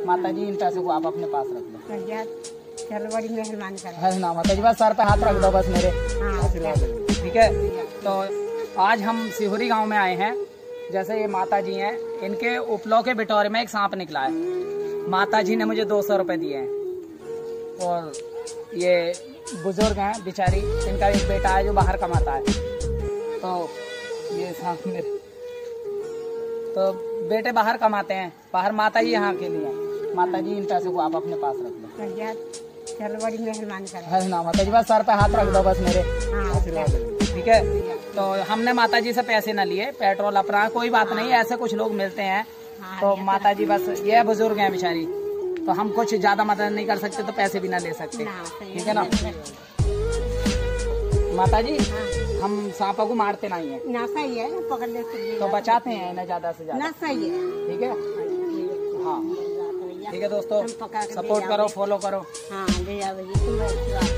माता जी इन पैसों को आप अपने पास रख लो। चलो बड़ी मेहरबानी कर। है ना माता जी, बस सर पे हाथ रख दो बस मेरे, ठीक है। तो आज हम सिहुरी गांव में आए हैं। जैसे ये माता जी हैं, इनके उपलो के बिटोरे में एक सांप निकला है। माता जी ने मुझे 200 रुपए दिए हैं। और ये बुजुर्ग हैं बेचारी, इनका एक बेटा है जो बाहर कमाता है। तो ये सांप मेरे, तो बेटे बाहर कमाते हैं, बाहर माता जी यहाँ के लिए। माता जी इन पैसों को आप अपने पास रख लो। चलो बड़ी मेहरबानी कर। है ना माता जी, बस सर पे हाथ रख दो बस मेरे, ठीक है। तो हमने माता जी से पैसे न लिए, पेट्रोल अपना, कोई बात नहीं, ऐसे कुछ लोग मिलते हैं। तो माता जी बस, ये बुजुर्ग हैं बेचारी, तो हम कुछ ज्यादा मदद नहीं कर सकते, तो पैसे भी ना ले सकते, ठीक है ना माता जी। हम सांपों को मारते नहीं है ना, सही है, पकड़ ले तो बचाते हैं ना ज्यादा से ज्यादा, ना, सही है, ठीक है। हाँ ठीक है दोस्तों, सपोर्ट करो, फॉलो करो। हाँ ले जाओ।